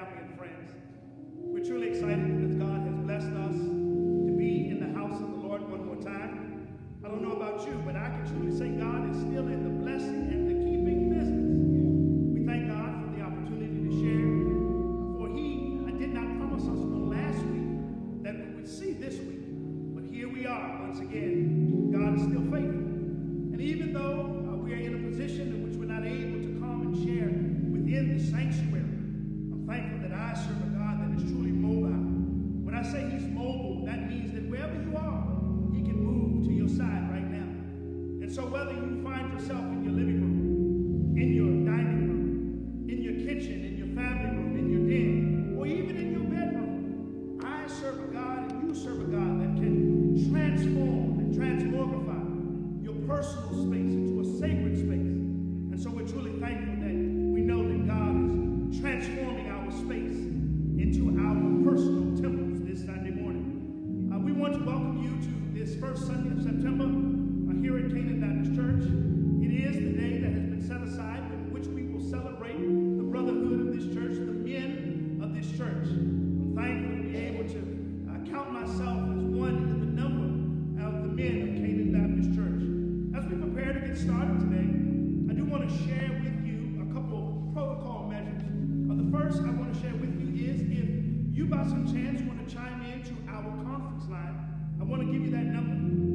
family and friends. We're truly excited because God has blessed us to be in the house of the Lord one more time. I don't know about you, but I can truly say God is still in the blessing and the keeping business. We thank God for the opportunity to share. For He did not promise us on last week that we would see this week. But here we are once again. God is still faithful. And even though we are in a position in which we're not able to come and share within the sanctuary, I'm thankful that I serve a God that is truly mobile. When I say He's mobile, that means that wherever you are, He can move to your side right now. And so whether you find yourself in your living room, in your dining room, in your kitchen, in your family room, in your den, or even in your bedroom, I serve a God and you serve a God that can transform and transmogrify your personal space into a sacred space. And so we're truly thankful that we know that God is transforming our space into our personal temples this Sunday morning. We want to welcome you to this first Sunday of September here at Canaan Baptist Church. It is the day that has been set aside in which we will celebrate the brotherhood of this church, the men of this church. I'm thankful to be able to count myself as one in the number of the men of Canaan Baptist Church. As we prepare to get started today, I do want to share with you a couple of protocol measures. The first I want to share with you is if you by some chance want to chime in to our conference line, I want to give you that number,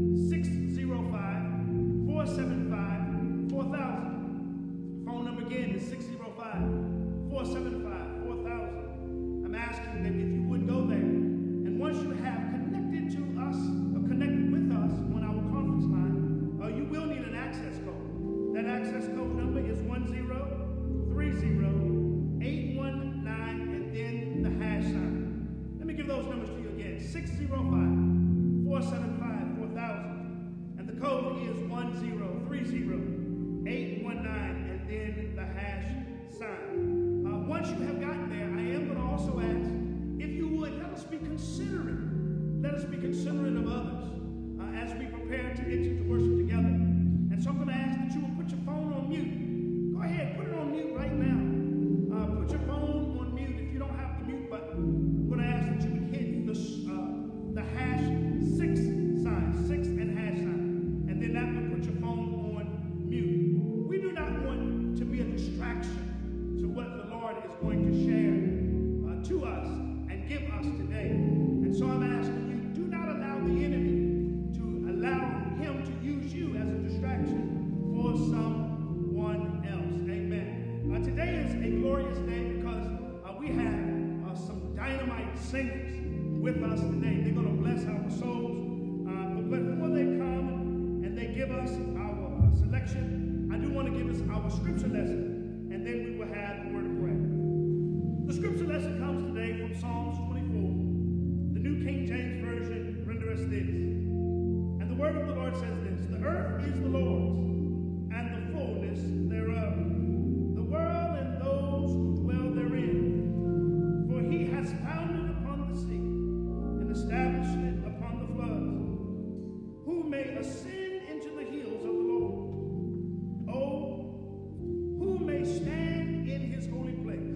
605-475-4000. Phone number again is 605-475-4000. I'm asking that if you would go there, and once you have connected to us, or connected with us on our conference line, you will need an access code. That access code number is 1030819 and then the hash sign. Let me give those numbers to you again. 605-475-4000. And the code is 1030819 and then the hash sign. Once you have gotten there, I am going to also ask, if you would, let us be considerate. Let us be considerate of others as we prepare to enter to worship together. And so I'm going to ask that you will put your phone on mute. Go ahead, put it on mute right now. Put your phone on mute if you don't have the mute button. I'm going to ask that you would hit the hash 6 sign, 6 and hash sign. And then that will put your phone on mute. We do not want to be a distraction to what the Lord is going to share to us and give us today. And so I'm asking you, do not allow the enemy to allow him to use you as a distraction for someone else. Amen. Today is a glorious day because we have some dynamite singers with us today. They're going to bless our souls. But before they come and they give us our selection, I do want to give us our scripture lesson, and then we will have a word of prayer. The scripture lesson comes today from Psalms 24. The New King James Version renders this. And the word of the Lord says this: the earth is the Lord's, and the fullness thereof, the world and those who dwell therein. For He has founded upon the sea, and established it upon the floods. Who may ascend into the hills of the Lord? Oh, who may stand in His holy place?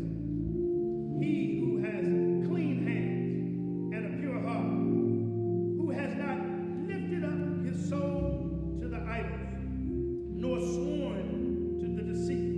He who has clean hands and a pure heart, who has not lifted up his soul to the idols, nor sworn to the deceitful.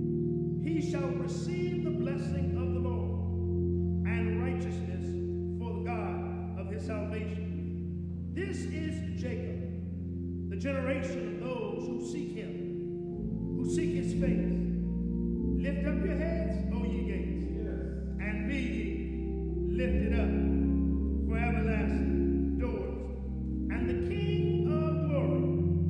He shall receive the blessing of the Lord and righteousness for the God of his salvation. This is Jacob, the generation of those who seek him, who seek his face. Lift up your heads, O ye gates, and be ye lifted up for everlasting doors. And the King of glory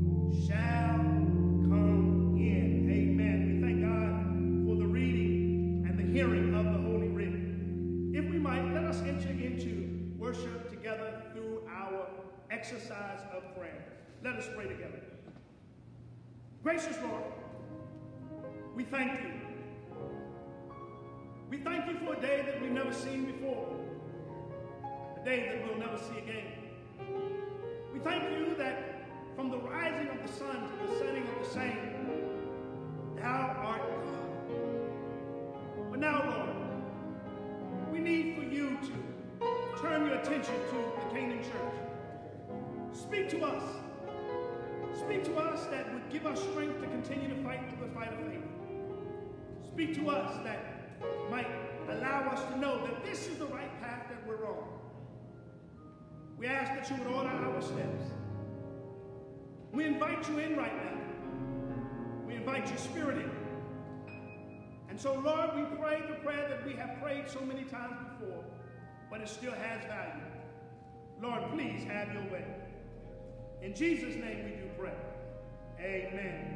shall come in. Amen. We thank God for the reading and the hearing of the Holy Writ. If we might, let us enter into worship together through our exercise of prayer. Let us pray together. Gracious Lord, we thank you. We thank you for a day that we've never seen before, a day that we'll never see again. We thank you that from the rising of the sun to the setting of the same, thou art God. But now, Lord, Speak to us that would give us strength to continue to fight through the fight of faith. Speak to us that might allow us to know that this is the right path that we're on. We ask that you would order our steps. We invite you in right now. We invite your spirit in. And so, Lord, we pray the prayer that we have prayed so many times before, but it still has value. Lord, please have your way. In Jesus' name we do pray. Amen.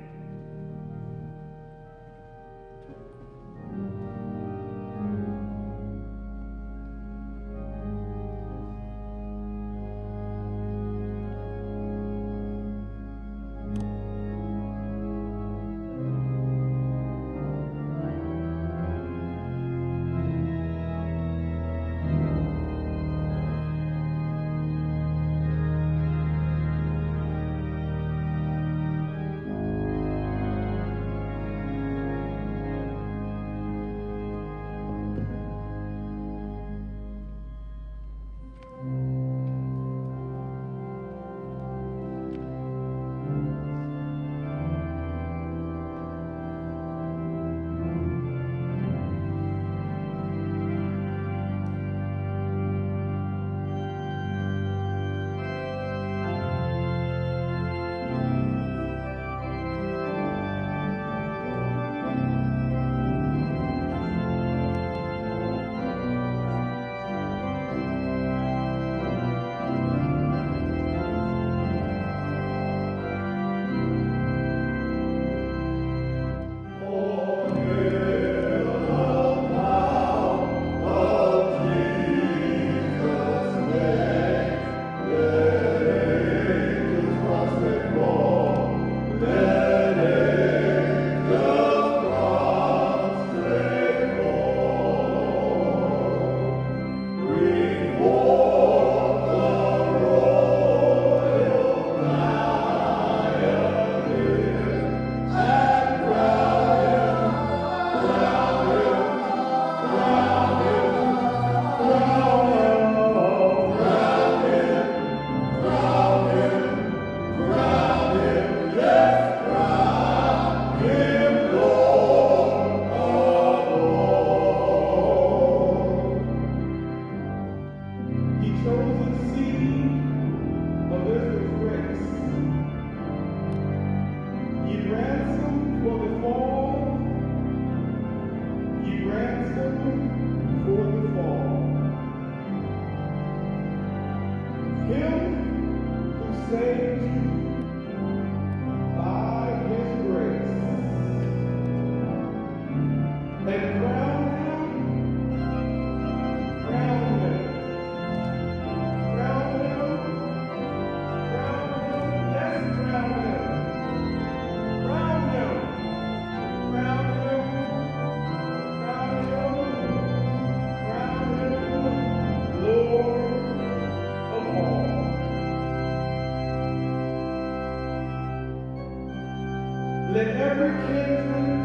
Let every kindred,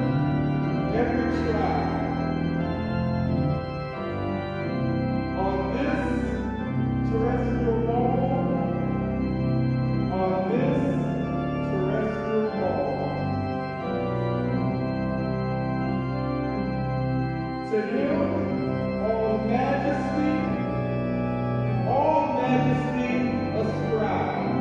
every tribe on this terrestrial ball, to him all majesty ascribe,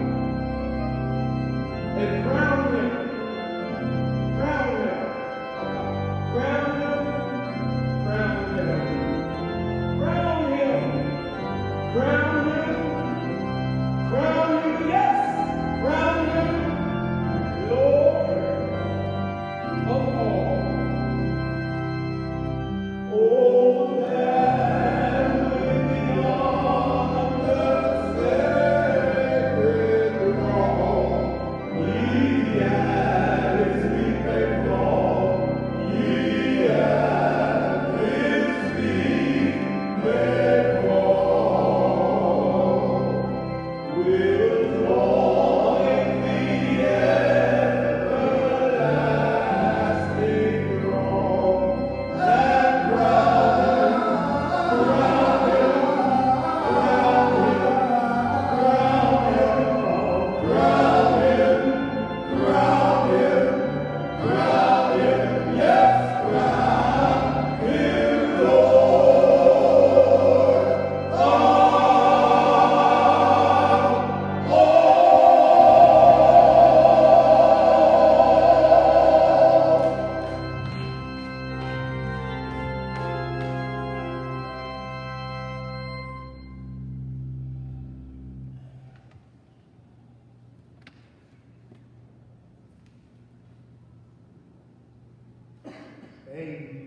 and crown him, crown him, crown him, crown him, crown him, crown him, crown him, yes, crown him, Lord of all. Oh, that with the sacred throne,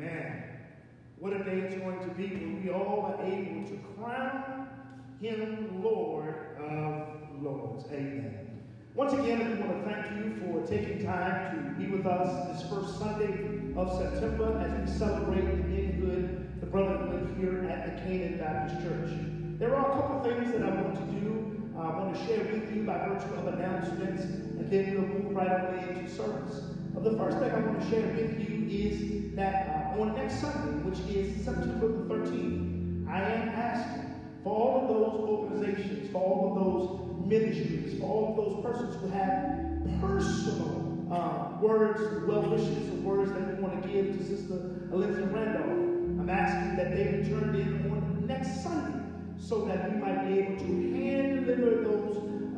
Amen. What a day it's going to be when we all are able to crown him Lord of Lords. Amen. Once again, I want to thank you for taking time to be with us this first Sunday of September as we celebrate the manhood, the brotherhood here at the Canaan Baptist Church. There are a couple things that I want to do. I want to share with you by virtue of announcements, and then we'll move right away into service. The first thing I want to share with you is that on next Sunday, which is September the 13th, I am asking for all of those organizations, for all of those ministries, for all of those persons who have personal words, well wishes, or words that we want to give to Sister Lindsay Randolph. I'm asking that they be turned in on next Sunday so that we might be able to hand deliver those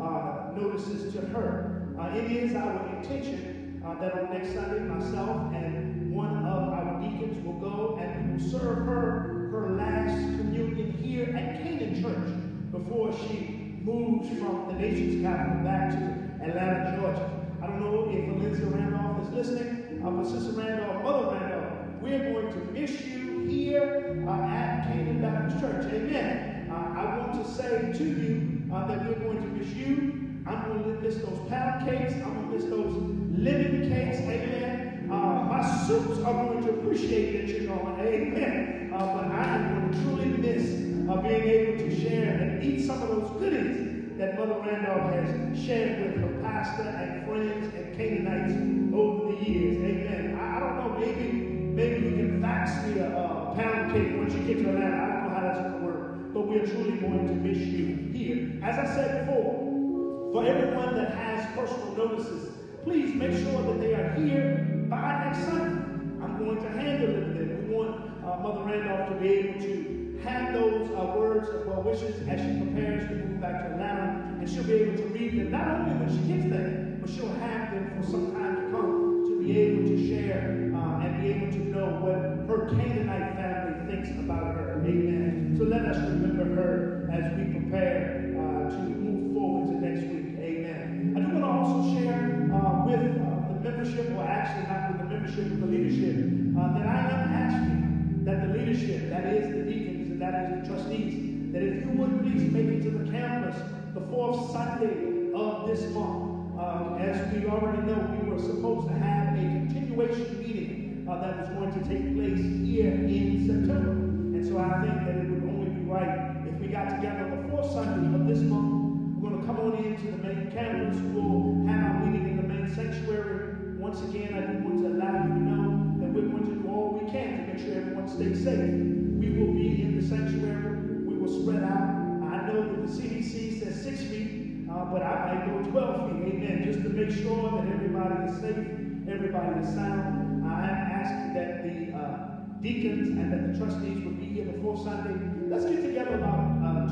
notices to her. It is our intention that on next Sunday, myself and one of our deacons will go and we will serve her last communion here at Canaan Church before she moves from the nation's capital back to Atlanta, Georgia. I don't know if Lindsay Randolph is listening, but Sister Randolph, Mother Randolph, we're going to miss you here at Canaan Baptist Church. Amen. I want to say to you that we're going to miss you. I'm going to miss those pound cakes. I'm going to miss those lemon cakes. Amen. My suits are going to appreciate that you're gone. Amen. But I am going to truly miss being able to share and eat some of those goodies that Mother Randolph has shared with her pastor and friends and Canaanites over the years. Amen. I don't know, maybe you can fax me a pound cake once you get to Atlanta. I don't know how that's going to work, but we are truly going to miss you here. As I said before, for everyone that has personal notices, please make sure that they are here by next Sunday. I'm going to hand deliver them. We want Mother Randolph to be able to have those words of well wishes as she prepares to move back to Atlanta, and she'll be able to read them not only when she gets there, but she'll have them for some time to come to be able to share and be able to know what her Canaanite family thinks about her. Amen. So let us remember her as we prepare to move forward to next week. Amen. I do want to also share with the membership, or actually not with the membership, with the leadership, that I am asking that the leadership, that is the deacons and that is the trustees, that if you would please make it to the campus the fourth Sunday of this month. As we already know, we were supposed to have a continuation meeting that was going to take place here in September. And so I think that it would only be right if we got together the fourth Sunday of this month. We're going to come on into the main campus. We'll have our meeting in the main sanctuary. Once again, I do want to allow you to know that we're going to do all we can to make sure everyone stays safe. We will be in the sanctuary. We will spread out. I know that the CDC says 6 feet. But I might go 12 feet, amen, just to make sure that everybody is safe, everybody is sound. I am asking that the deacons and that the trustees would be here the fourth Sunday. Let's get together about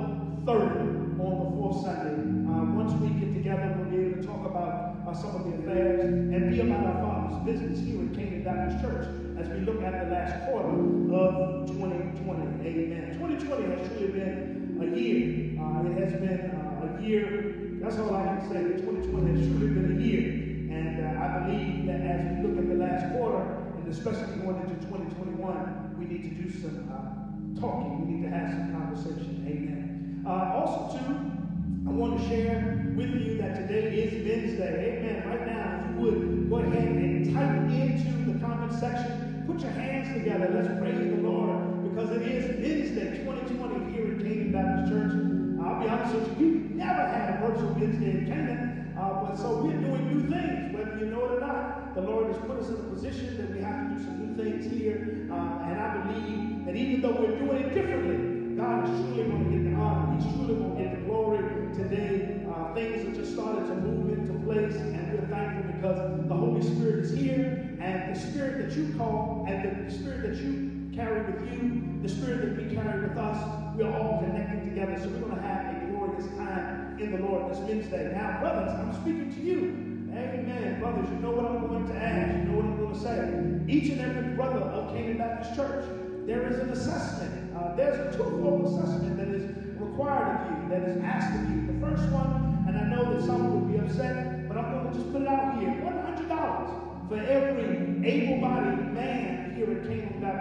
12:30 on the fourth Sunday. Once we get together, we'll be able to talk about some of the affairs and be about our Father's business here at Canaan Baptist Church as we look at the last quarter of 2020. Amen. 2020 has truly been a year. It has been a year. That's all I can say. 2020 has truly been a year. And I believe that as we look at the last quarter, and especially going into 2021, we need to do some talking. We need to have some conversation. Amen. Also, too, I want to share with you that today is Men's Day. Amen. Right now, if you would go ahead and type into the comment section, put your hands together. Let's praise the Lord, because it is Men's Day 2020 here at Canaan Baptist Church. I'll be honest with you, we've never had a virtual Men's Day in Canaan, but so we're doing new things, whether you know it or not. The Lord has put us in a position that we have to do some new things here, and I believe that even though we're doing it differently, God is truly going to get the honor. He's truly going to get the glory today. Things have just started to move into place, and we're thankful because the Holy Spirit is here, and the Spirit that you call, and the Spirit that you carry with you, the Spirit that we carry with us, we're all connecting together. So we're going to have a glorious time in the Lord this Wednesday. Now, brothers, I'm speaking to you. Amen. Brothers, you know what I'm going to ask. You know what I'm going to say. Each and every brother of Canaan Baptist Church, there is an assessment. There's a twofold assessment that is required of you, that is asked of you. The first one, and I know that some would be upset, but I'm going to just put it out here. $100 for every able-bodied man here at Canaan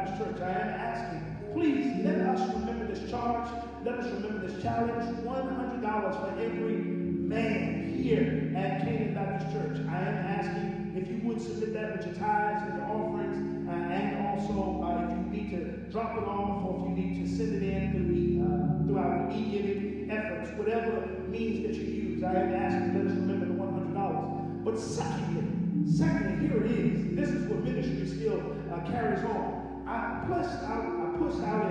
Baptist Church, I am asking, please let us remember this charge. Let us remember this challenge. $100 for every man here at Canaan Baptist Church. I am asking if you would submit that with your tithes and your offerings, and also if you need to drop it off or if you need to send it in through our e-giving efforts, whatever means that you use. I am asking, let us remember the $100. But secondly, here it is. This is what ministry still carries on. I placed out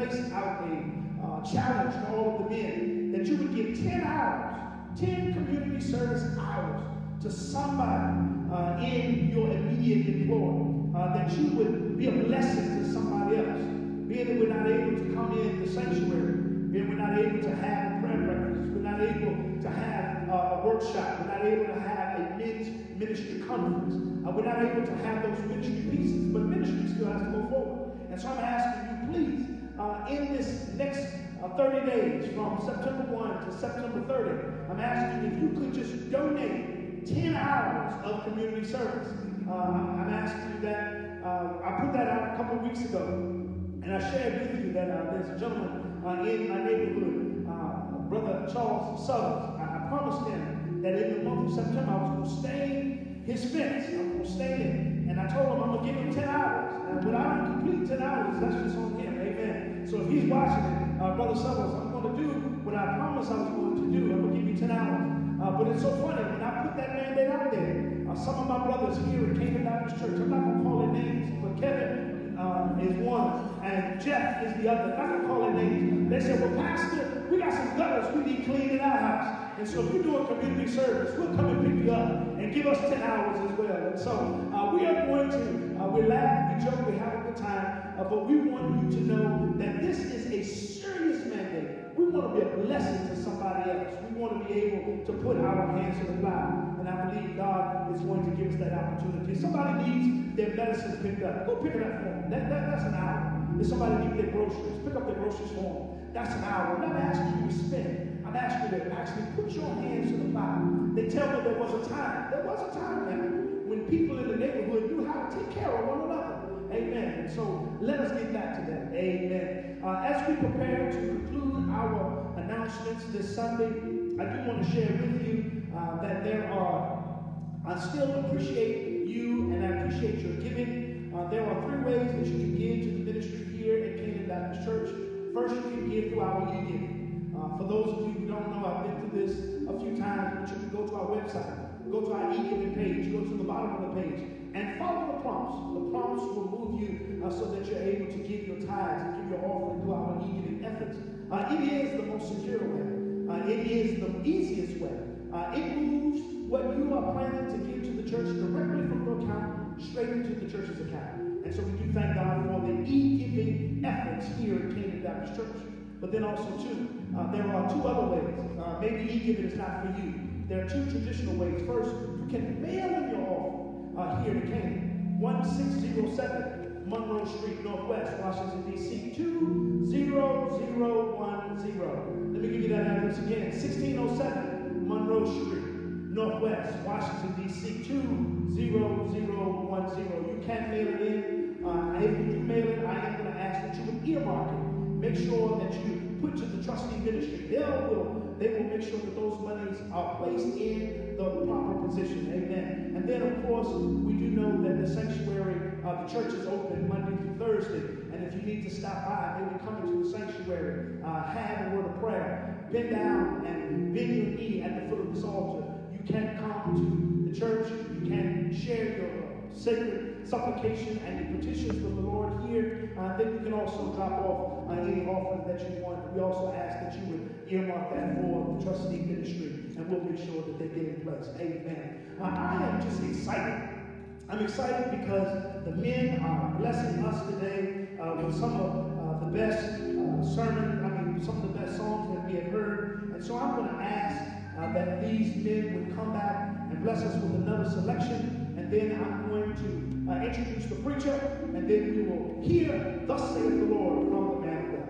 a challenge to all of the men that you would give 10 hours, 10 community service hours to somebody in your immediate employ, that you would be a blessing to somebody else. Being that we're not able to come in the sanctuary, being we're not able to have a prayer breakfast, we're not able to have a workshop, we're not able to have a men's ministry conference, we're not able to have those ministry pieces, but ministry still has to go forward. And so I'm asking you, please, in this next 30 days, from September 1 to September 30, I'm asking if you could just donate 10 hours of community service. I'm asking you that. I put that out a couple of weeks ago, and I shared with you that there's a gentleman in my neighborhood, Brother Charles Sutters. I promised him that in the month of September I was going to stain his fence. I was going to stain it. And I told him I'm going to give him 10 hours. And without him completing 10 hours, that's just on him. Amen. So if he's watching it, Brother Sutters, I'm going to do what I promised I was going to do. I'm going to give you 10 hours. But it's so funny, when I put that mandate out there, some of my brothers here at Canaan Baptist Church, I'm not going to call their names, but Kevin is one, and Jeff is the other. I'm not going to call their names. They said, well, Pastor, we got some gutters we need cleaned in our house. And so if you're doing community service, we'll come and pick you up and give us 10 hours as well. And so we are going to, we laugh, we joke, we have a good time, but we want you to know that this is a serious mandate. We want to be a blessing to somebody else. We want to be able to put our hands to the plow. And I believe God is going to give us that opportunity. If somebody needs their medicines picked up, go pick it up for them. That's an hour. If somebody needs their groceries, pick up their groceries for them. That's an hour. I'm not asking you to spend. I'm asking you to actually put your hands to the plow. They tell me there was a time. There was a time now when people in the neighborhood knew how to take care of one another. Amen. And so let us get back to that. Amen. As we prepare to conclude our announcements this Sunday, I do want to share with you that I still appreciate you and I appreciate your giving. There are 3 ways that you can give to the ministry here at Canaan Baptist Church. First, you can give through our e-giving. For those of you who don't know, I've been through this a few times, but you can go to our website, go to our e-giving page, go to the bottom of the page, and follow the prompts. The prompts will move you so that you're able to give your tithes and give your offering through our e-giving efforts. It is the most secure way. It is the easiest way. It moves what you are planning to give to the church directly from your account straight into the church's account. And so we do thank God for the e-giving efforts here at Canaan Baptist Church. But then also, too, there are 2 other ways. Maybe e-giving is not for you. There are 2 traditional ways. First, you can mail in your offering here to Canaan. 1607 Monroe Street, Northwest, Washington, D.C. 20010. Let me give you that address again. 1607 Monroe Street, Northwest, Washington, D.C. 20010. You can mail it in. If you do mail it, I am going to ask that you would earmark it. Make sure that you put to the trustee ministry. They will make sure that those monies are placed in the proper position. Amen. And then, of course, we do know that the sanctuary, the church is open Monday through Thursday. And if you need to stop by, maybe come into the sanctuary, have a word of prayer, bend down and bend your knee at the foot of this altar. You can come to the church. You can share your sacred supplication and your petitions with the Lord here. Then you can also drop off any offering that you want. We also ask that you would earmark that for the trustee ministry, and we'll make sure that they get in place. Amen. I am just excited. I'm excited because the men are blessing us today with some of the best some of the best songs that we have heard. And so I'm going to ask that these men would come back and bless us with another selection. And then I'm going to introduce the preacher, and then we will hear, thus saith the Lord, from the man of God.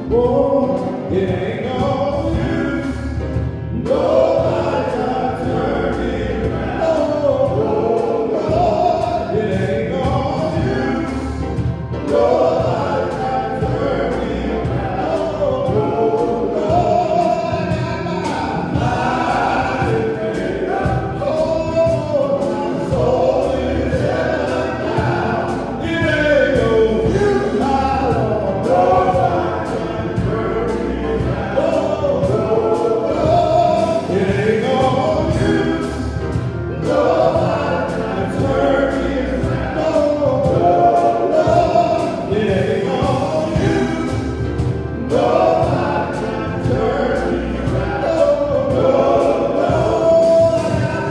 Oh, it ain't no use. Nobody can turn me around. Oh, Lord, it ain't no use. Nobody can turn me around. Oh, Lord, I got my mind made up. Oh, my soul is heaven bound. It ain't no use, my Lord. Nobody can turn me around. Oh, Lord, it ain't no use. Nobody can turn me around. Oh, Lord, it ain't no use. Nobody can turn me around. Oh, Lord,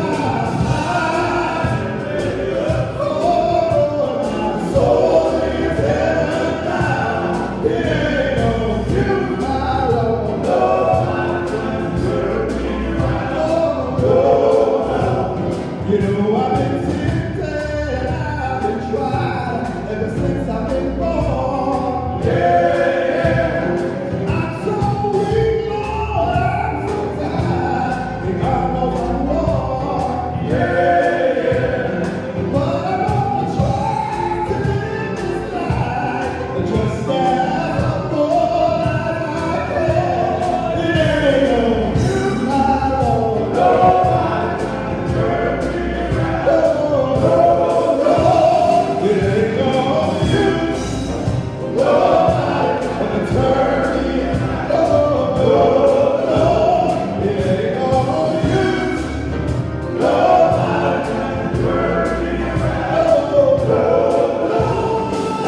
my soul is heaven bound. It ain't no use, my Lord. Nobody can turn me around. Oh, you know I've been tempted, I've been tried ever since I've been born. Yeah, I'm so weak, Lord, I'm so tired, and God knows I'm wrong. Yeah, but I'm gonna try to live this life just as bold as I can. It ain't no use, my Lord. Nobody can turn me around. Oh, Lord, it ain't no use. Nobody can turn me around. Oh, Lord, it ain't no use. Nobody can turn me around. Oh, Lord,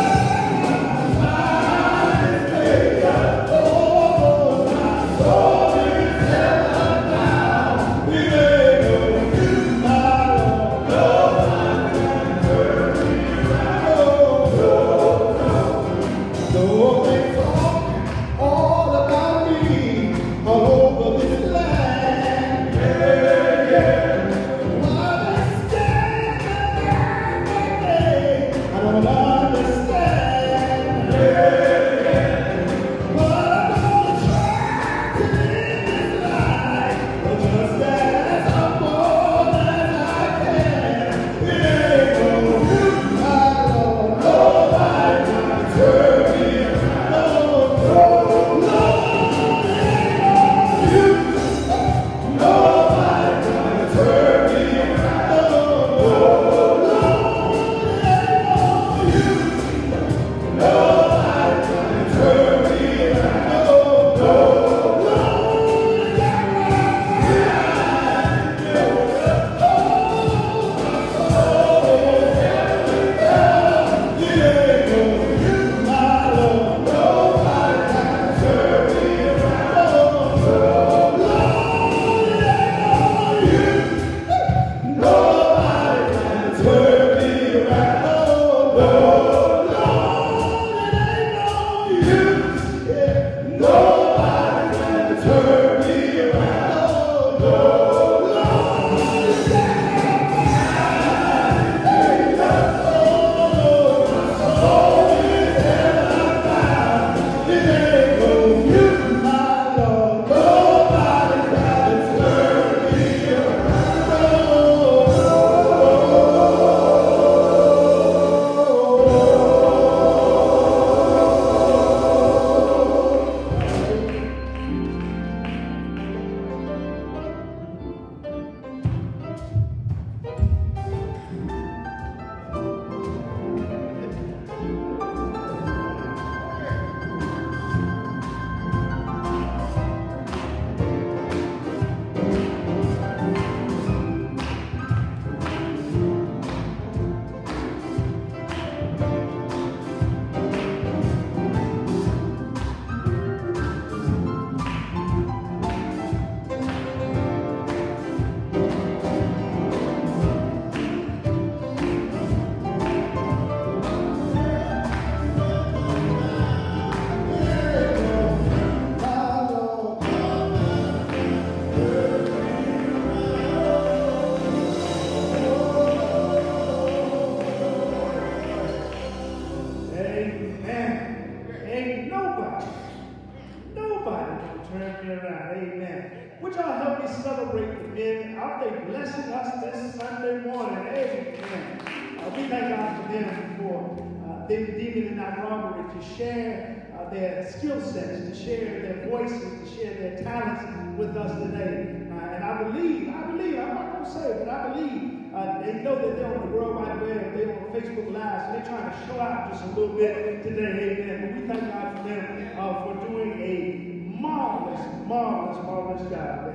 my mind is made up. Oh, my soul is heaven bound. It ain't no use, my Lord. Nobody can turn me around. Oh, though they talk all about me all over this land, yeah, yeah. While they stand and I don't understand, yeah, yeah. But I'm gonna try to live this life just as bold as I can. It ain't no use, my Lord. Nobody can turn me around. Oh, Lord, it ain't no use. Nobody can turn me around. Oh, Lord, it ain't no use. Nobody can turn me around. Oh, Lord, it got my mind made up. It ain't no use, my Lord. Nobody can turn me around. Oh, Lord, it ain't no use. Nobody can turn me around. Oh, Lord, it ain't no use. Yeah. Nobody can turn me around. Oh, Lord, it got my mind made up. Oh, my soul is heaven bound. It ain't no use, my Lord. Nobody can turn me around. turn me around. Amen. Would y'all help me celebrate the men? Aren't they blessing us this Sunday morning? Amen. We thank God for them for them deeming in that robbery to share their skill sets, to share their voices, to share their talents with us today. And I believe, I'm not going to say it, but I believe they know that they're on the World Wide Web, they're on Facebook Live, so they're trying to show out just a little bit today. Amen. But we thank God for them for doing a marvelous job.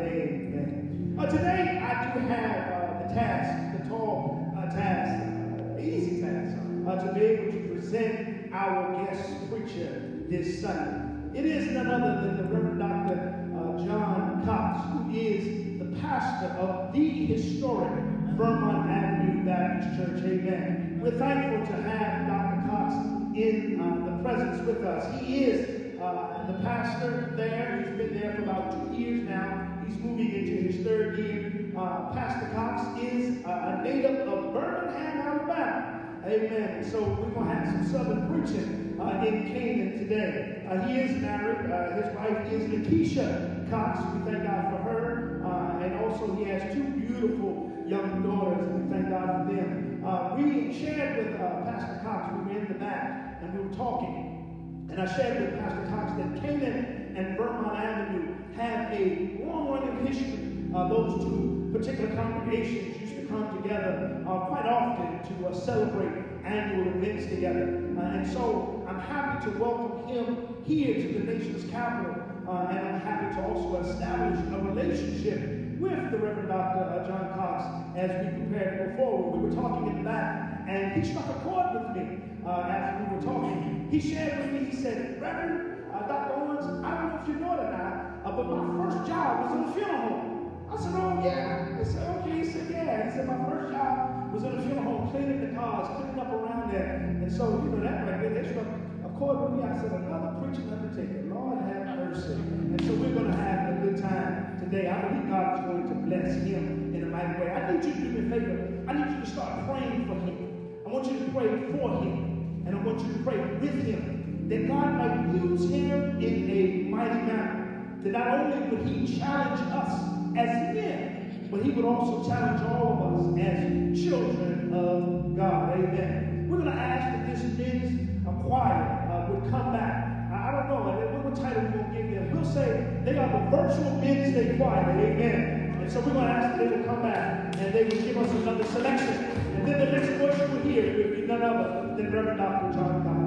Amen. Today I do have the task, the tall task, easy task, to be able to present our guest preacher this Sunday. It is none other than the Reverend Dr. John Cox, who is the pastor of the historic Vermont Avenue Baptist Church. Amen. We're thankful to have Dr. Cox in the presence with us. He is the pastor there. He's been there for about 2 years now. He's moving into his third year. Pastor Cox is a native of Birmingham, Alabama. Amen. So we're going to have some southern preaching in Canaan today. He is married. His wife is Lakeisha Cox. We thank God for her. And also he has 2 beautiful young daughters, and we thank God for them. We shared with Pastor Cox. We were in the back, and we were talking. And I shared with Pastor Cox that Canaan and Vermont Avenue have a long-running history. Those 2 particular congregations used to come together quite often to celebrate annual events together. And so I'm happy to welcome him here to the nation's capital. And I'm happy to also establish a relationship with the Reverend Dr. John Cox as we prepare to go forward. We were talking in the back, and he struck a chord with me as we were talking. He shared with me, he said, Reverend Dr. Owens, I don't know if you know it or not, but my first job was in a funeral home. I said, oh, yeah. I said, okay. He said, yeah. He said, my first job was in a funeral home, cleaning the cars, cleaning up around there. And so, you know, that right there, they struck a chord with me. I said, another preaching undertaker. Lord have mercy. And so we're going to have a good time today. I believe God is going to bless him in a mighty way. I need you to do me a favor. I need you to start praying for him. I want you to pray for him. And I want you to pray with him, that God might use him in a mighty manner. That not only would he challenge us as men, but he would also challenge all of us as children of God. Amen. We're going to ask that this men's choir would come back. I don't know what title we're going to give them. We'll say they are the virtual men's day choir. Amen. And so we're going to ask that they will come back and they will give us another selection. And then the next voice you will hear will be none other than Reverend Dr. John Cox.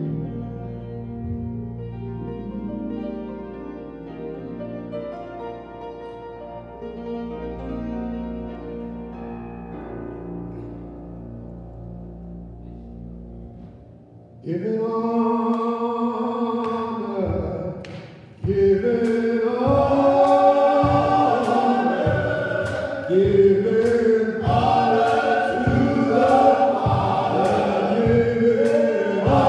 Give it honor, give it honor, give it honor to the Father, give it honor.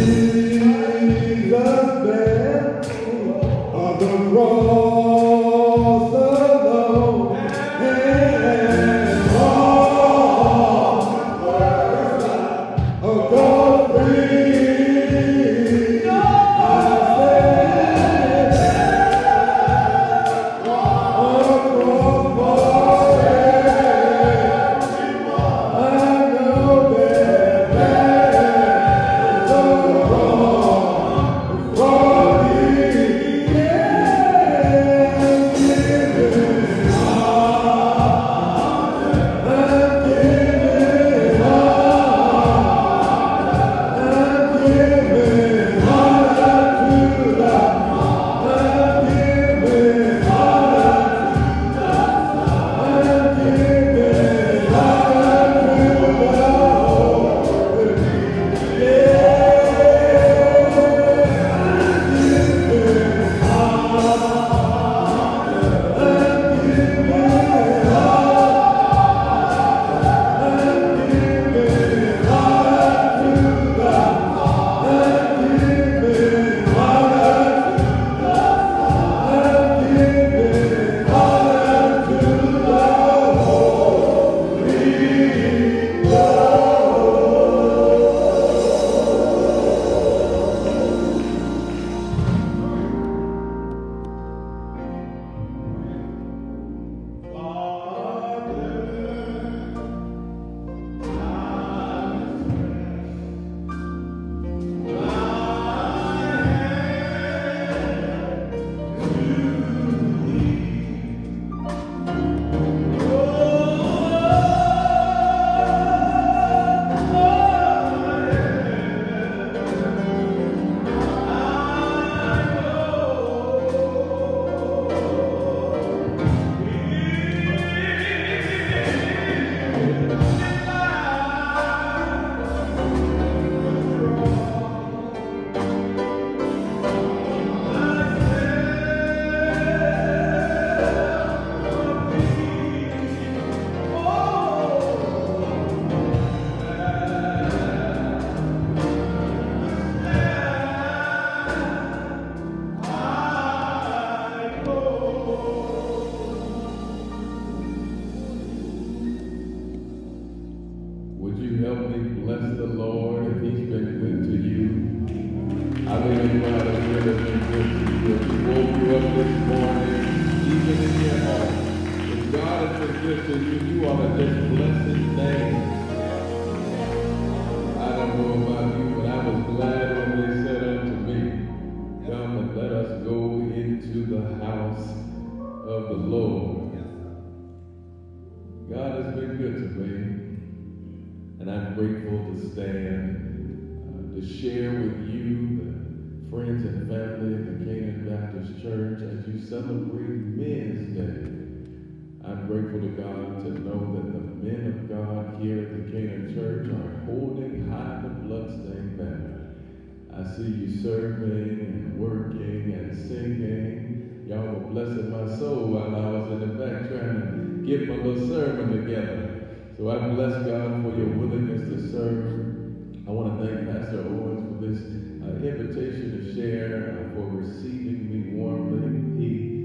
I'm grateful to God to know that the men of God here at the Canaan Church are holding high the bloodstained banner. I see you serving and working and singing. Y'all were blessing my soul while I was in the back trying to get my little sermon together. So I bless God for your willingness to serve. I want to thank Pastor Owens for this invitation to share, for receiving me warmly. He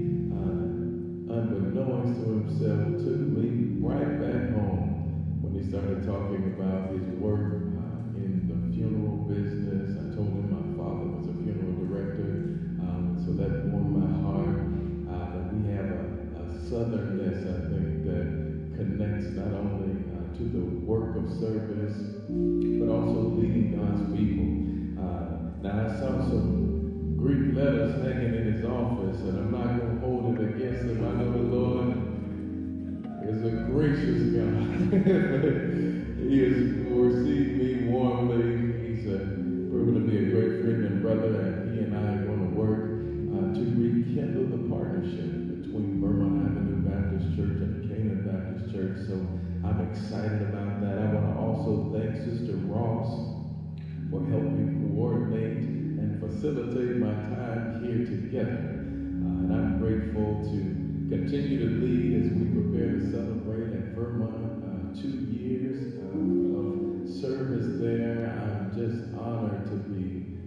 unbeknownst to himself, took me right back home when he started talking about his work in the funeral business. I told him my father was a funeral director, so that warmed my heart. That we have a southernness, I think, that connects not only to the work of service, but also leading God's people. Now I saw some Greek letters hanging in his office, and I'm not going to hold it against him. I know the Lord is a gracious God. He has received me warmly. He's proven to be a great friend and brother, and he and I are going to work to rekindle the partnership between Vermont Avenue Baptist Church and Canaan Baptist Church. So I'm excited about that. I want to also thank Sister Ross for helping coordinate and facilitate my time here together. And I'm grateful to continue to lead as we prepare to celebrate at Vermont 2 years of service there. I'm just honored to be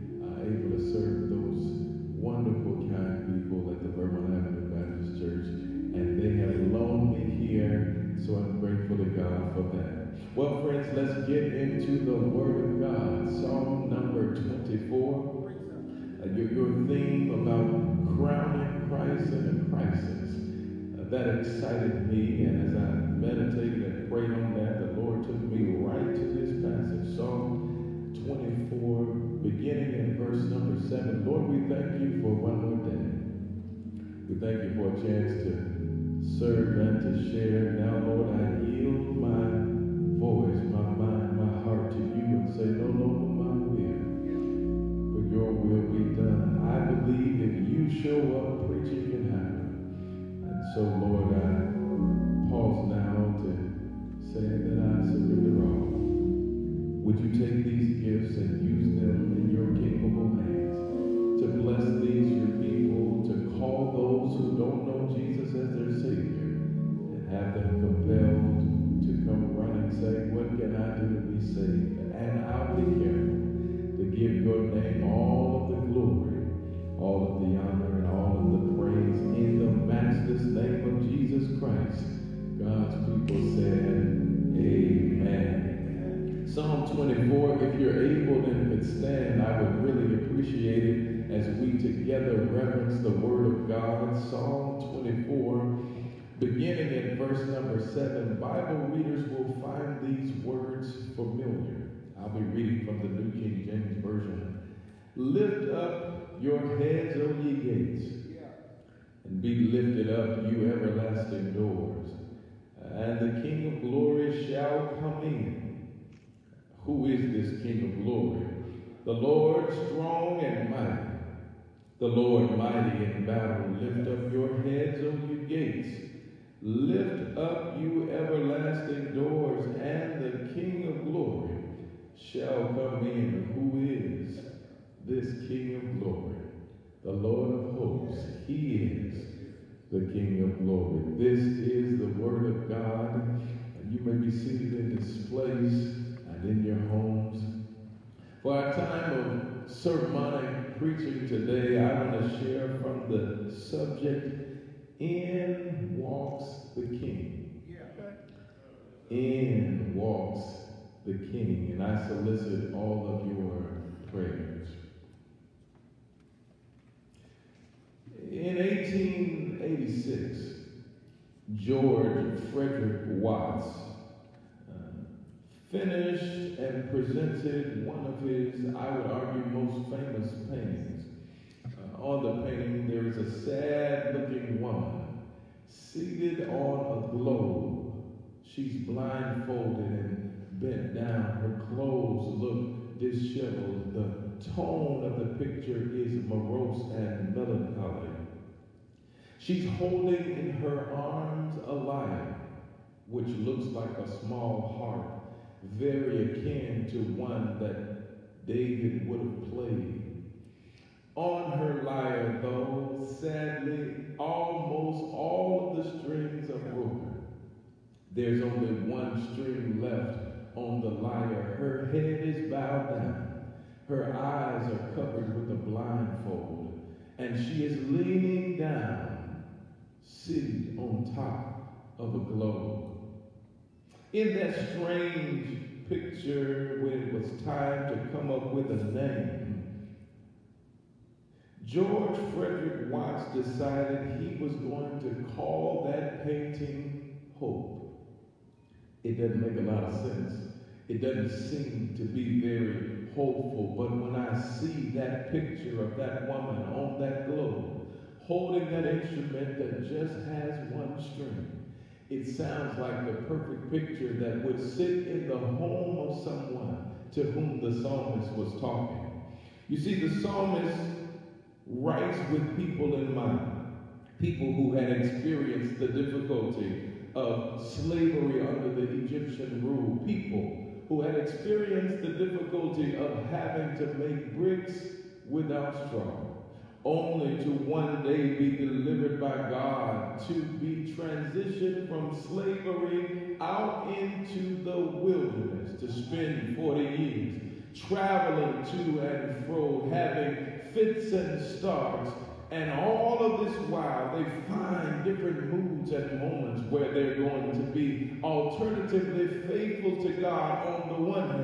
Word of God. Psalm number 24. Your theme about crowning Christ in a crisis. That excited me, and as I meditated and prayed on that, the Lord took me right to this passage. Psalm 24, beginning in verse number 7. Lord, we thank you for one more day. We thank you for a chance to serve and to share. Now, Lord, I yield my voice, my mind, my heart to you and say, no longer my will, but your will be done. I believe if you show up, preaching can happen. And so, Lord, I pause now to say that I surrender all. Would you take these gifts and use them in your capable hands to bless these your people, to call those who don't know Jesus as their Savior, and have them compelled to come run and say, what can I do to be saved? And I'll be careful to give your name all of the glory, all of the honor, and all of the praise in the matchless name of Jesus Christ. God's people said, amen. Psalm 24, if you're able and could stand, I would really appreciate it as we together reverence the Word of God. Psalm 24, beginning in verse number 7. Bible readers will find these words familiar. I'll be reading from the New King James Version. Lift up your heads, O ye gates, and be lifted up, you everlasting doors, and the King of glory shall come in. Who is this King of glory? The Lord strong and mighty, the Lord mighty in battle. Lift up your heads, O you gates. Lift up, you everlasting doors, and the King of glory shall come in. Who is this King of glory? The Lord of hosts. He is the King of glory. This is the Word of God. And you may be seated in this place and in your homes. For our time of sermonic preaching today, I want to share from the subject, In Walks the King. In walks the King. And I solicit all of your prayers. In 1886, George Frederick Watts finished and presented one of his, I would argue, most famous paintings. On the painting, there is a sad-looking woman seated on a globe. She's blindfolded and bent down. Her clothes look disheveled. The tone of the picture is morose and melancholy. She's holding in her arms a lyre, which looks like a small harp, very akin to one that David would have played. On her lyre, though, sadly, almost all of the strings are broken. There's only one string left on the lyre. Her head is bowed down. Her eyes are covered with a blindfold, and she is leaning down, sitting on top of a globe. In that strange picture, when it was time to come up with a name, George Frederick Watts decided he was going to call that painting Hope. It doesn't make a lot of sense. It doesn't seem to be very hopeful, but when I see that picture of that woman on that globe, holding that instrument that just has one string, it sounds like the perfect picture that would sit in the home of someone to whom the psalmist was talking. You see, the psalmist writes with people in mind, people who had experienced the difficulty of slavery under the Egyptian rule, people who had experienced the difficulty of having to make bricks without straw, only to one day be delivered by God, to be transitioned from slavery out into the wilderness, to spend 40 years traveling to and fro, having fits and starts, and all of this while they find different moods and moments where they're going to be alternatively faithful to God on the one hand,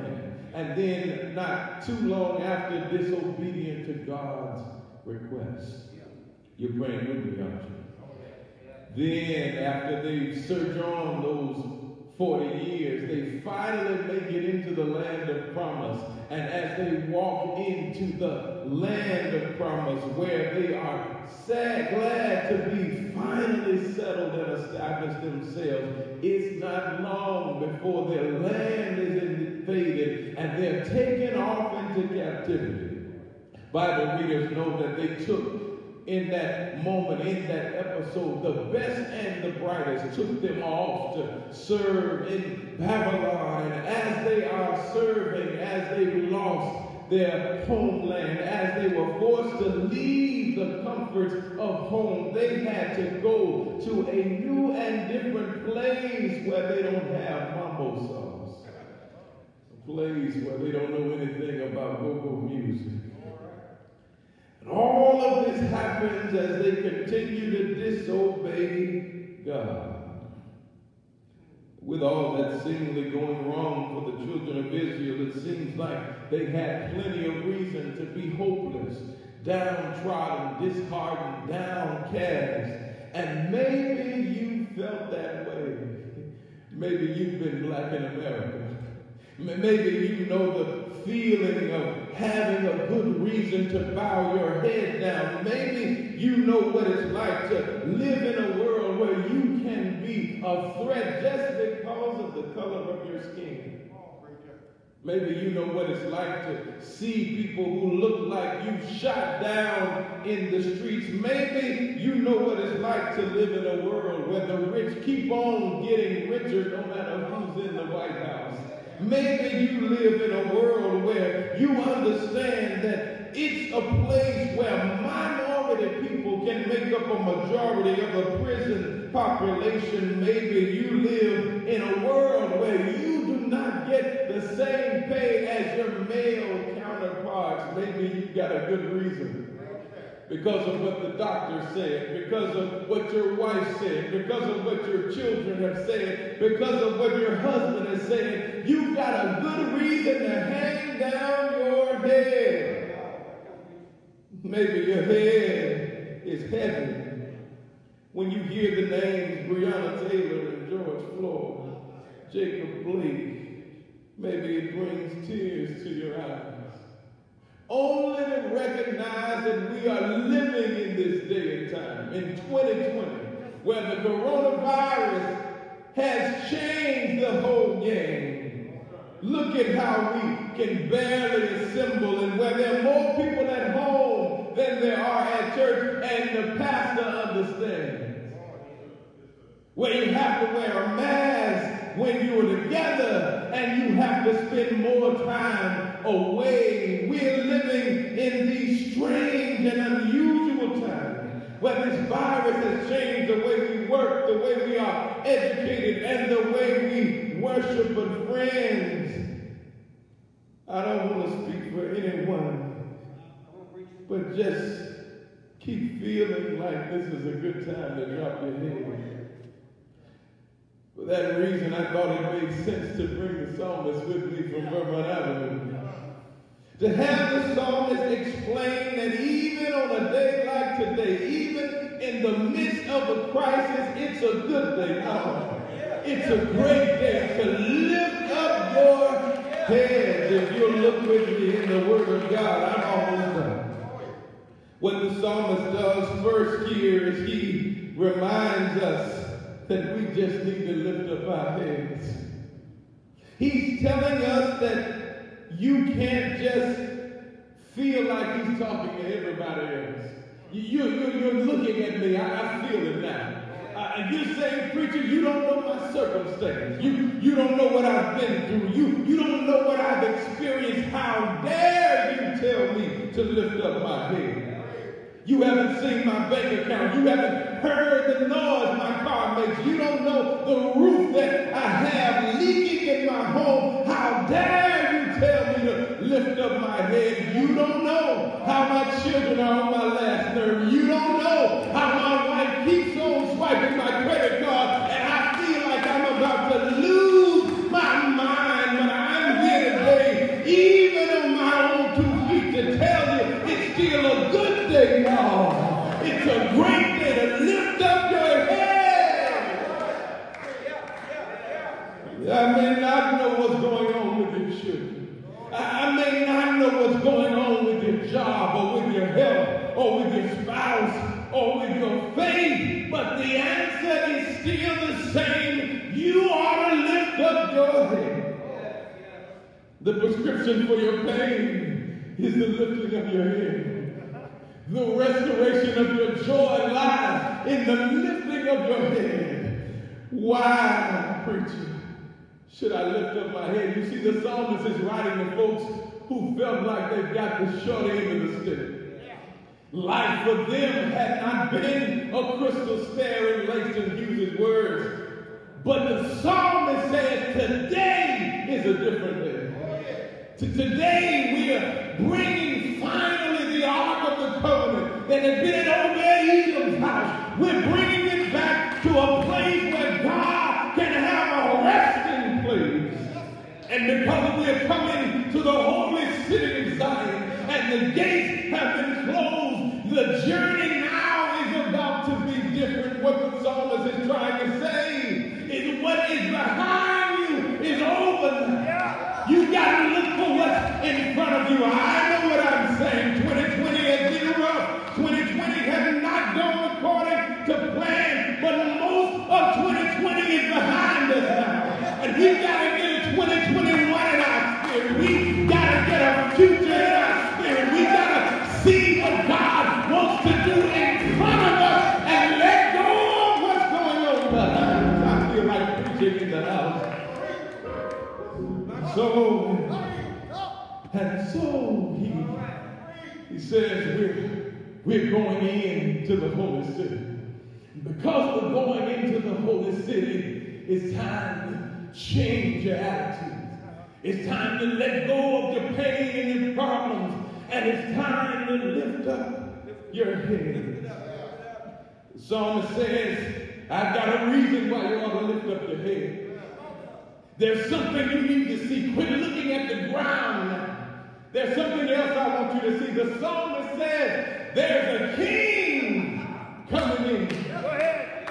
And then not too long after, disobedient to God's request. You're praying with me, aren't you? Then after they sojourn those 40 years, they finally make it into the land of promise. And as they walk into the land of promise, where they are glad to be finally settled and established themselves, it's not long before their land is invaded and they're taken off into captivity. Bible readers know that they took, in that moment, in that episode, the best and the brightest, took them off to serve in Babylon. And as they are serving, as they lost their homeland, as they were forced to leave the comforts of home, they had to go to a new and different place where they don't have mambo songs, a place where they don't know anything about go-go music. And all of this happens as they continue to disobey God. With all that seemingly going wrong for the children of Israel, it seems like they had plenty of reason to be hopeless, downtrodden, disheartened, downcast. And maybe you felt that way. Maybe you've been black in America. Maybe you know the feeling of having a good reason to bow your head down. Maybe you know what it's like to live in a world where you can be a threat just because of the color of your skin. Maybe you know what it's like to see people who look like you shot down in the streets. Maybe you know what it's like to live in a world where the rich keep on getting richer no matter who's in the White House. Maybe you live in a world where you understand that it's a place where minority people can make up a majority of the prison population. Maybe you live in a world where you do not get the same pay as your male counterparts. Maybe you've got a good reason. Because of what the doctor said, because of what your wife said, because of what your children have said, because of what your husband has said, you've got a good reason to hang down your head. Maybe your head is heavy when you hear the names Breonna Taylor and George Floyd, Jacob Blake. Maybe it brings tears to your eyes. Only to recognize that we are living in this day and time, in 2020, where the coronavirus has changed the whole game. Look at how we can barely assemble, and where there are more people at home than there are at church, and the pastor understands. Where you have to wear a mask when you are together, and you have to spend more time away. We're living in these strange and unusual times where this virus has changed the way we work, the way we are educated, and the way we worship. But friends, I don't want to speak for anyone, but just keep feeling like this is a good time to drop your head. For that reason, I thought it made sense to bring the psalmist with me from Vermont Avenue. To have the psalmist explain that even on a day like today, even in the midst of a crisis, it's a good day. It's a great day to lift up your heads. If you'll look with me in the Word of God, I'm almost done. What the psalmist does first here is he reminds us that we just need to lift up our heads. He's telling us that you can't just feel like he's talking to everybody else. You're looking at me. I feel it now. And you're saying, preacher, you don't know my circumstance. You don't know what I've been through. You don't know what I've experienced. How dare you tell me to lift up my head? You haven't seen my bank account. You haven't heard the noise my car makes. You don't know the roof that I have leaking in my home. How dare you tell me to lift up my head? You don't know how my children are on my last nerve. You don't know how my wife keeps on swiping my credit card, and I feel like I'm about to lose my mind. But I'm here today, still a good day, y'all. It's a great day to lift up your head. I may not know what's going on with your children. I may not know what's going on with your job or with your health or with your spouse or with your faith, but the answer is still the same. You ought to lift up your head. The prescription for your pain is the lifting of your head. The restoration of your joy lies in the lifting of your head. Why, preacher, should I lift up my head? You see, the psalmist is writing to folks who felt like they've got the short end of the stick. Life for them had not been a crystal stair in Langston Hughes' words. But the psalmist says today is a different day. Today we are bringing finally the Ark of the Covenant that had been over Edom's house. We're bringing it back to a place where God can have a resting place. And because we are coming to the holy city of Zion and the gates have been closed, the journey now is about to be different. What the psalmist is trying to say is what is behind you is over now. You got to look for what's in front of you. I know what I'm saying. 2020 has been rough. 2020 has not gone according to plan, but most of 2020 is behind us now. And we got to get a 2021 in our spirit. We got to get a future in our spirit. We got to see what God wants to do in front of us and let go of what's going on behind us. I feel like preaching in the house. So he says we're going into the holy city. Because we're going into the holy city, it's time to change your attitude. It's time to let go of your pain and your problems. And it's time to lift up your head. The psalmist says, I've got a reason why you ought to lift up your head. There's something you need to see. Quit looking at the ground now. There's something else I want you to see. The psalmist says, there's a king coming in. Go ahead.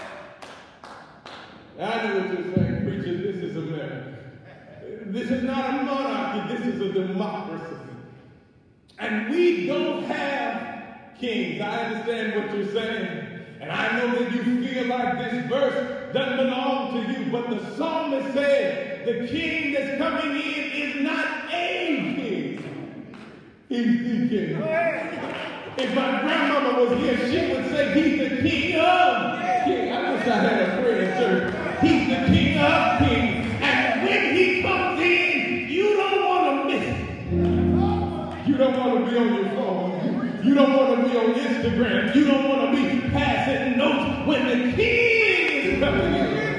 I know what you're saying, preacher. This is America. This is not a monarchy. This is a democracy. And we don't have kings. I understand what you're saying. And I know that you feel like this verse doesn't belong to you. But the psalmist said the king that's coming in is not a king. He's the king. If my grandmama was here, she would say he's the king of kings. I wish I had a prayer in church. He's the king of kings. And when he comes in, you don't want to miss it. You don't want to be on your phone. You don't want to be on Instagram. You don't want to be passing notes when the king is coming in.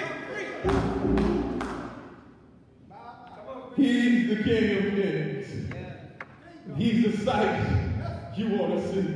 He's the king of kings. He's the sight you want to see.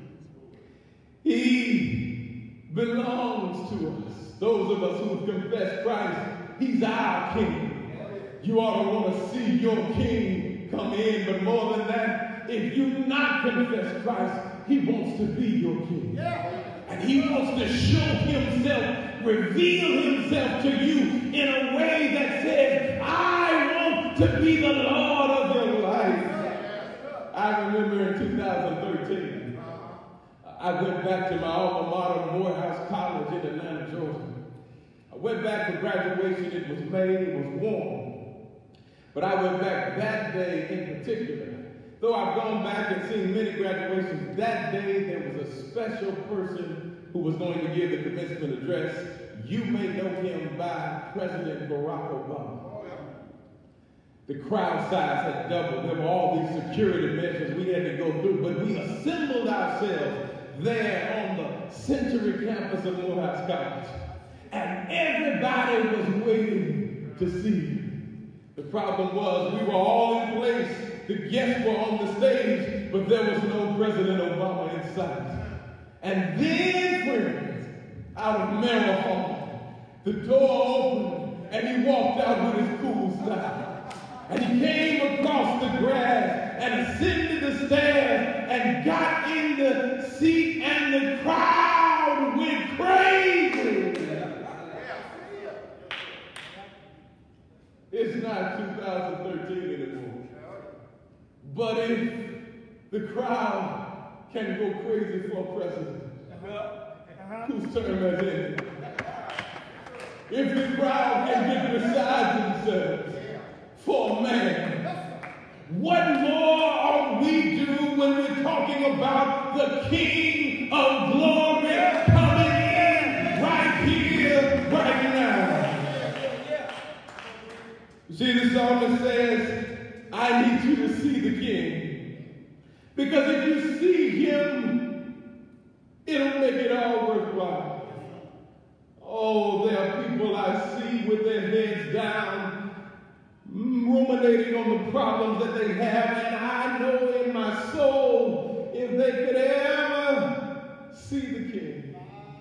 He belongs to us. Those of us who have confessed Christ, he's our king. You ought to want to see your king come in, but more than that, if you not confess Christ, he wants to be your king. And he wants to show himself, reveal himself to you in a way that says, I want to be the Lord of your life. I remember in 2013, I went back to my alma mater, Morehouse College in Atlanta, Georgia. I went back for graduation. It was May. It was warm. But I went back that day in particular. Though I've gone back and seen many graduations, that day there was a special person who was going to give the commencement address. You may know him by President Barack Obama. The crowd size had doubled. There were all these security measures we had to go through, but we assembled ourselves there on the Century campus of Morehouse College. And everybody was waiting to see him. The problem was we were all in place. The guests were on the stage, but there was no President Obama in sight. And then, friends, out of Merrill Hall, the door opened, and he walked out with his cool style. And he came across the grass and ascended the stairs and got in the seat, and the crowd went crazy. It's not 2013 anymore. But if the crowd can go crazy for a president, whose term has ended? If the crowd can get beside themselves for a man, what more ought we do when we're talking about the King of Glory coming in right here, right now? You see, the psalmist says, I need you to see the King. Because if you see him, it'll make it all worthwhile. Oh, there are people I see with their heads down, ruminating on the problems that they have, and I know in my soul, if they could ever see the King,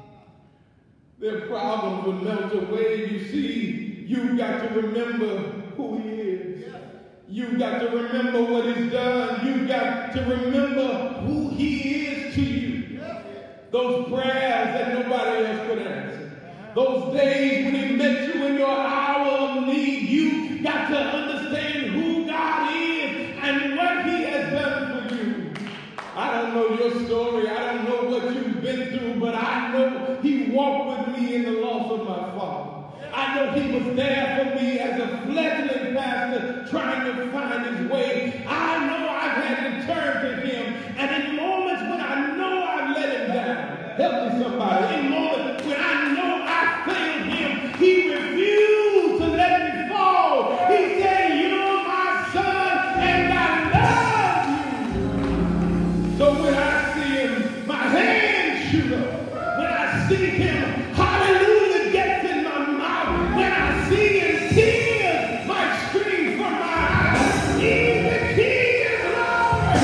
their problems would melt away. You see, you've got to remember who he is. You've got to remember what he's done. You've got to remember who he is to you. Those prayers that nobody else could answer. Those days when he met you in your hour of need, you got to understand who God is and what he has done for you. I don't know your story. I don't know what you've been through, but I know he walked with me in the loss of my father. I know he was there for me as a fledgling pastor trying to find his way. I know I've had to turn to him, and in moments when I know I've let him down, help me somebody, in moments when I know I failed him, he refused to let me fall. He said, you're my son, and I love you. So when I see him, my hands shoot up. When I see him, hallelujah gets in my mouth. When I see him, tears might stream from my eyes. He's the King of Glory.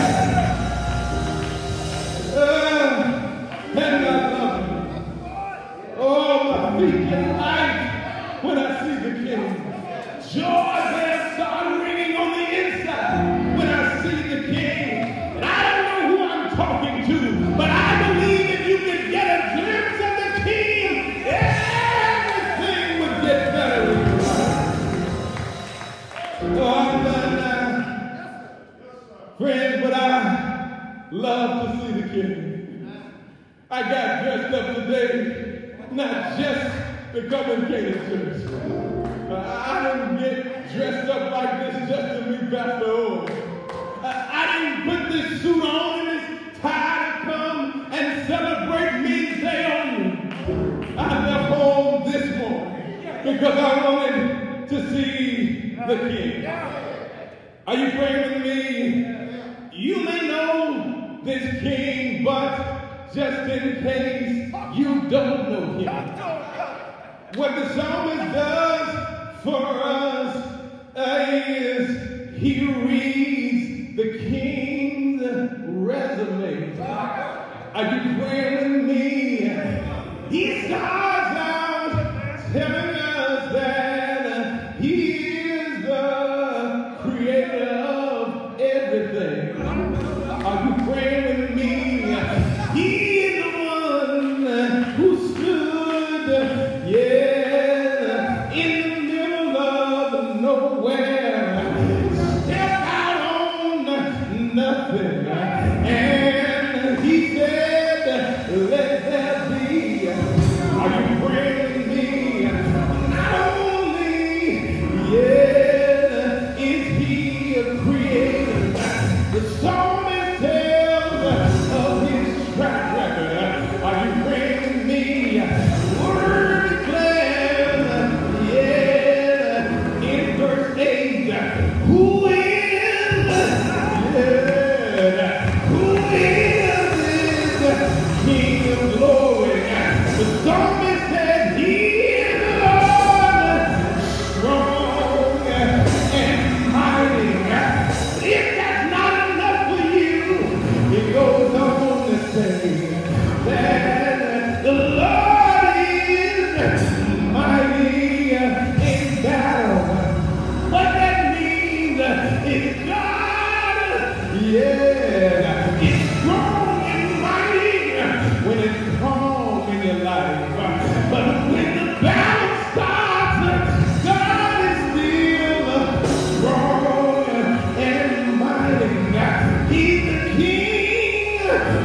And I love him. Oh, my feet get light when I see the King. Joy bells start ringing on the inside when I see the King. And I don't know who I'm talking to, but I believe if you could get a glimpse of the King, everything would get better. Friends, but I love to see the King. I got dressed up today, not just to come and came to church. I didn't get dressed up like this just to meet Pastor Owen. I didn't put this suit on and this tie to come and celebrate Men's Day only. I left home this morning because I wanted to see the King. Are you praying with me? You may know this King, but just in case you don't know him, what the psalmist does for us is he reads the King's resume. Are you praying with me? He starts out telling us that he is the creator of everything. Are you praying with me? He is the one who stood, in the middle of nowhere, stepped out on nothing, and he said, let there be. Are you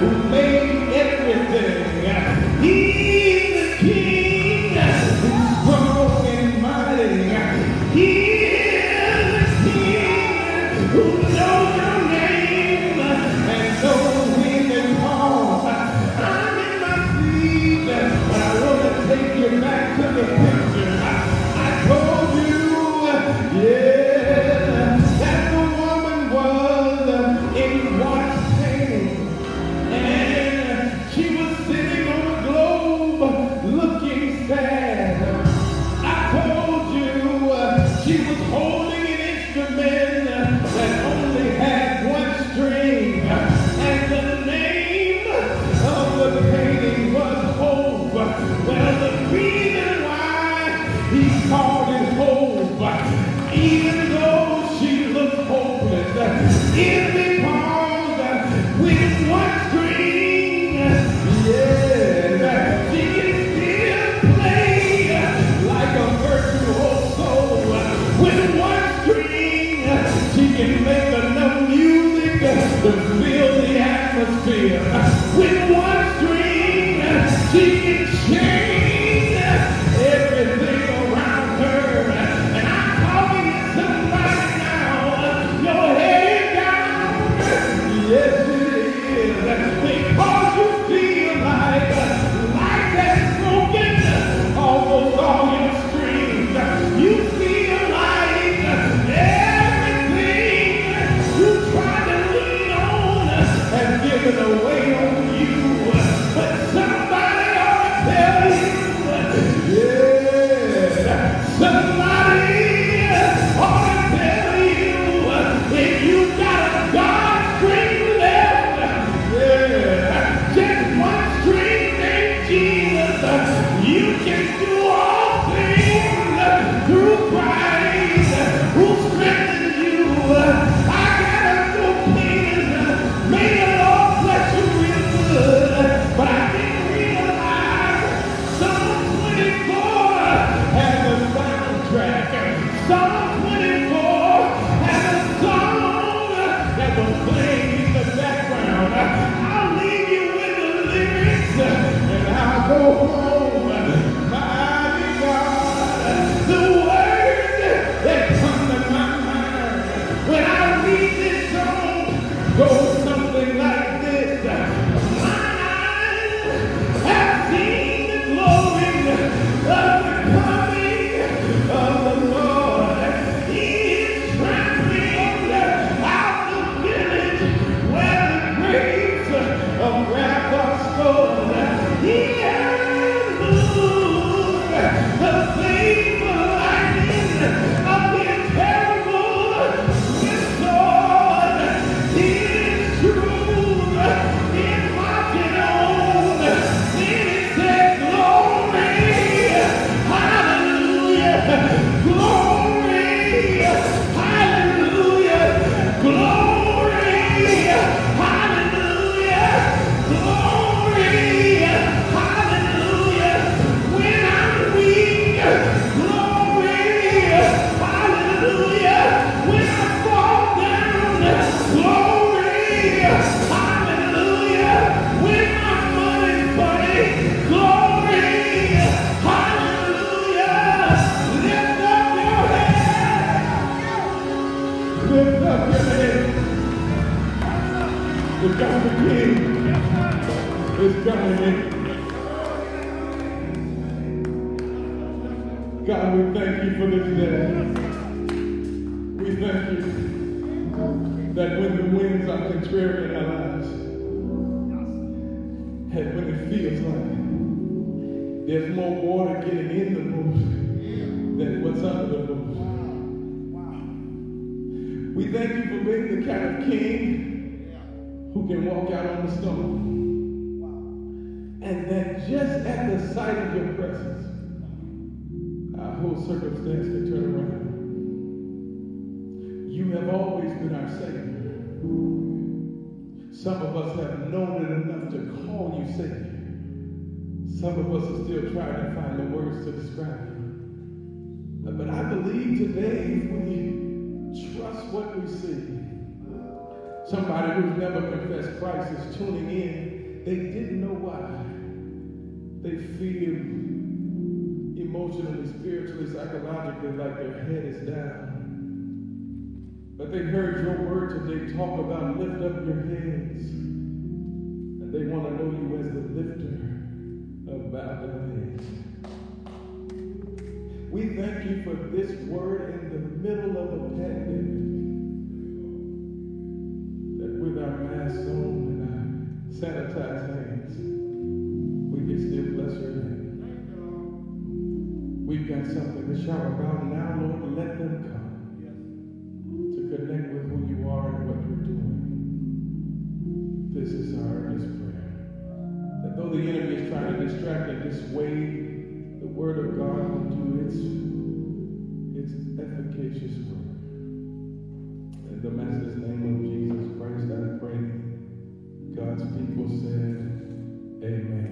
who made everything. He's the King, strong and mighty. He is the King who knows your name and knows when to call. I'm in my seat, but I want to take you back to the picture. I told you, yeah, that the woman was in one pain, and she was sitting on a globe looking sad. I told you she was holding an instrument that only had one string, and the name of the painting was Hope. Well, the reason why he called it Hope, even though she looked hopeless, is because with one string, yeah, she can still play like a virtuoso. With one string, she can make enough music to fill the atmosphere. With one string, she can change everything around her. And I'm talking to somebody now. Your head is down. Yes, it is. Because you feel like that's broken almost all your strings. You feel like everything you try to lean on has given away on you. But somebody ought to tell you, yeah, somebody ought to tell you, if you got a God string left, yeah, just one string named Jesus, you can do all things through Christ who strengthens you. I got a new king, may the Lord bless you real good, but I didn't realize Psalm 24 has a soundtrack. Psalm 24 has a song that was playing in the background. I'll leave you with the lyrics and I'll go home. Mighty God, the words that come to my mind when I read this song go something like this. My eyes have seen the glory of the coming of the Lord. He is trampling out the village where the grapes of wrath are stored. He has moved the faithful lightning of his terrible sword. He is true in marching on. Then it said, glory, hallelujah, glory, hallelujah, glory, hallelujah, glory, hallelujah. When I'm weak, glory, hallelujah. When I fall down, glory, hallelujah. When my money's funny, glory, hallelujah. Lift up your head. Lift up your head. The God the King is coming in. God, we thank you for this day. We thank you that when the winds are contrary in our lives, and when it feels like there's more water getting in the boat than what's under the boat. We thank you for being the kind of king who can walk out on the storm. And that just at the sight of your presence, our whole circumstance can turn around. You have always been our Savior. Some of us have known it enough to call you Savior. Some of us are still trying to find the words to describe you. But I believe today, if we trust what we see, somebody who's never confessed Christ is tuning in they feel emotionally, spiritually, psychologically like their head is down. But they heard your word today talk about lift up your heads. And they want to know you as the lifter of bowed down heads. We thank you for this word in the middle of a pandemic. That with our masks on and our sanitized hands, we can still bless your name. We've got something to shout about now, Lord. Let them come to connect with who you are and what you're doing. This is our earnest prayer. That though the enemy is trying to distract and dissuade, the word of God will do its efficacious work. In the master's name of Jesus Christ, I pray. God's people said, amen.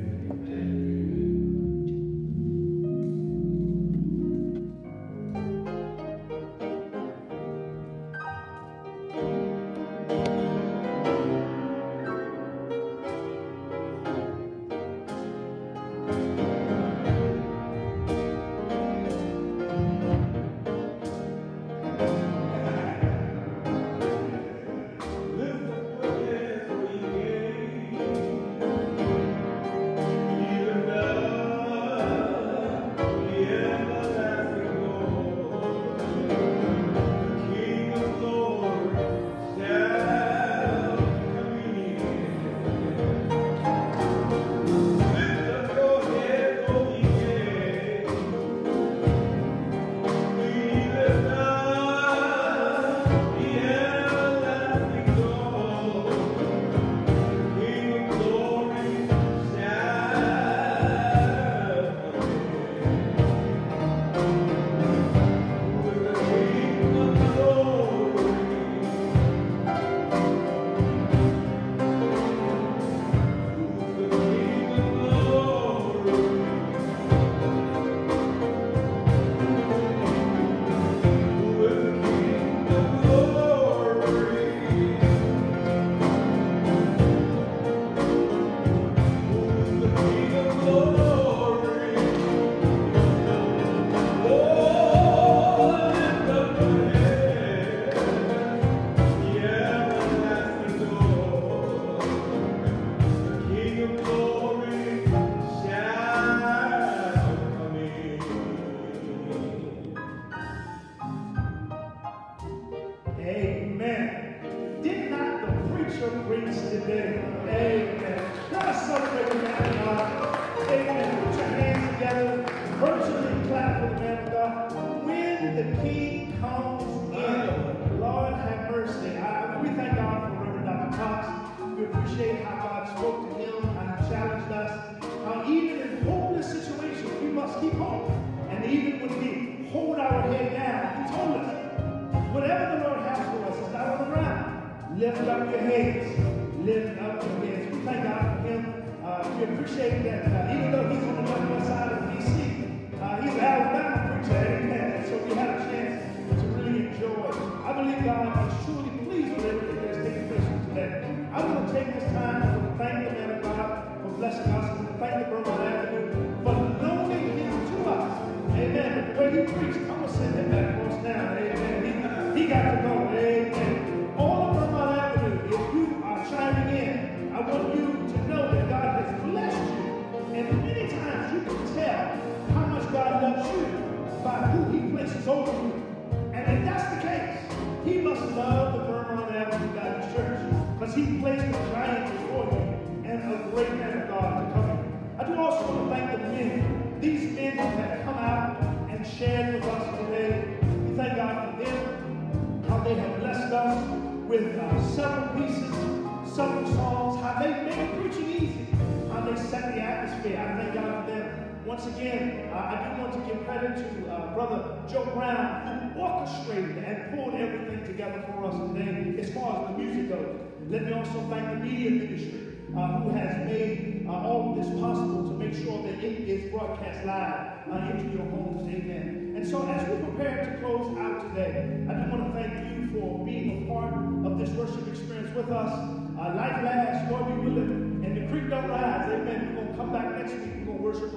Let me also thank the media ministry who has made all of this possible to make sure that it is broadcast live into your homes. Amen. And so as we prepare to close out today, I do want to thank you for being a part of this worship experience with us. Life lasts, Lord be willing, and the creek don't rise. Amen. We're going to come back next week. We're going to worship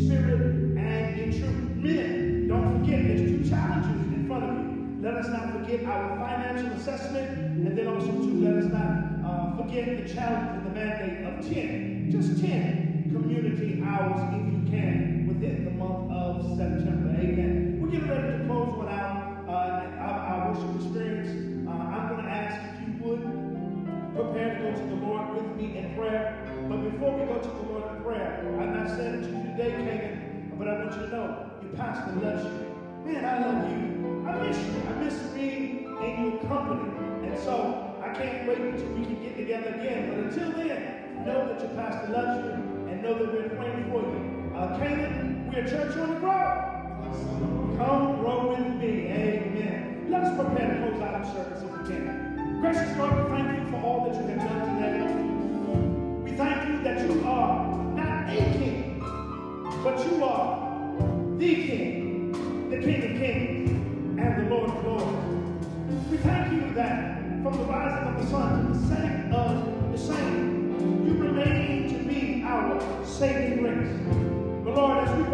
spirit and in truth. Men, don't forget, there's two challenges in front of you. Let us not forget our financial assessment, and then also, too, let us not forget the challenge and the mandate of 10, just 10 community hours, if you can, within the month of September. Amen. We're getting ready to close one out, our worship experience. I'm going to ask if you would prepare to go to the Lord with me in prayer. But before we go to the Lord in prayer, I've not said it to you today, Canaan, but I want you to know your pastor loves you. Man, I love you. I miss you. I miss being in your company. And so I can't wait until we can get together again. But until then, know that your pastor loves you and know that we're praying for you. Canaan, we're a church on the grow. Come grow with me. Amen. Let us prepare to close out our service if we can. Gracious Lord, we thank you for all that you have done today. We thank you that you are not a king, but you are the King, the King of Kings, and the Lord of Lords. We thank you that from the rising of the sun to the setting of the same, you remain to be our saving grace. But Lord, as we